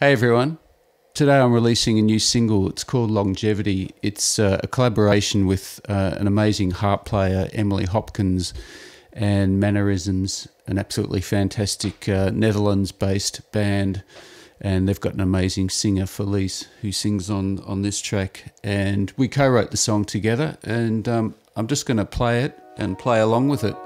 Hey everyone. Today I'm releasing a new single. It's called Longevity. It's a collaboration with an amazing harp player, Emily Hopkins, and Mannerisms, an absolutely fantastic Netherlands-based band. And they've got an amazing singer, Felice, who sings on this track. And we co-wrote the song together, and I'm just going to play it and play along with it.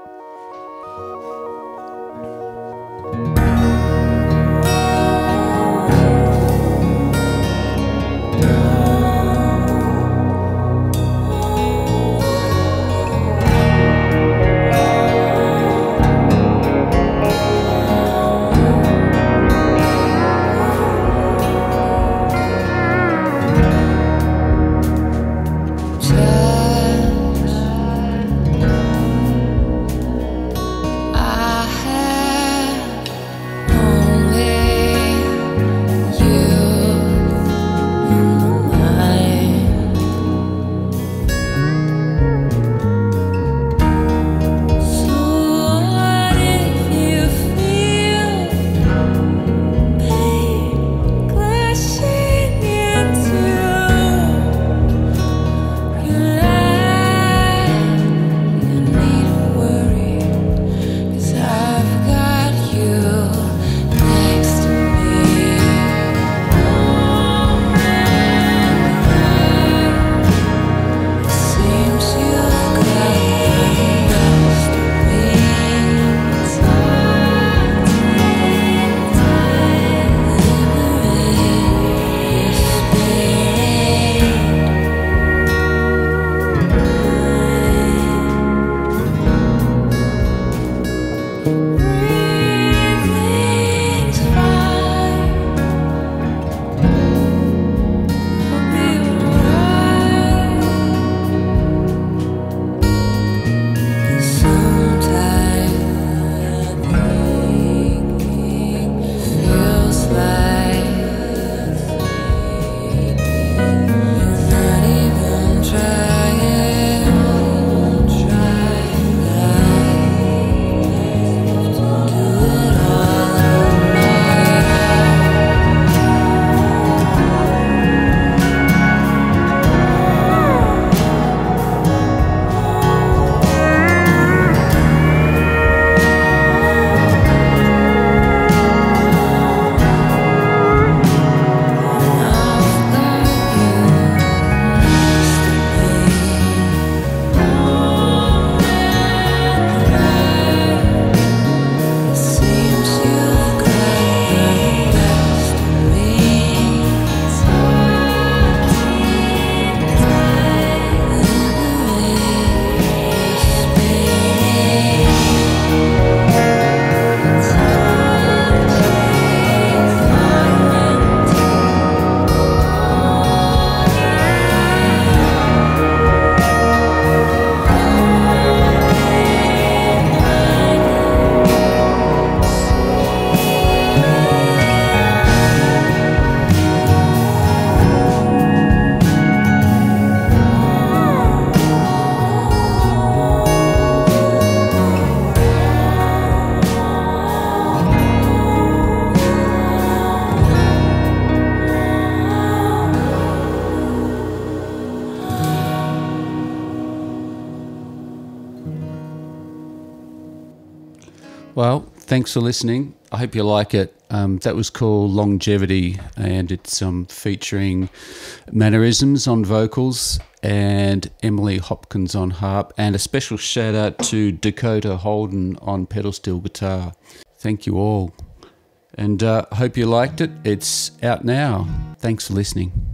Well, thanks for listening. I hope you like it. That was called Longevity, and it's featuring Mannerisms on vocals and Emily Hopkins on harp, and a special shout out to Dakota Holden on pedal steel guitar. Thank you all, and I hope you liked it. It's out now. Thanks for listening.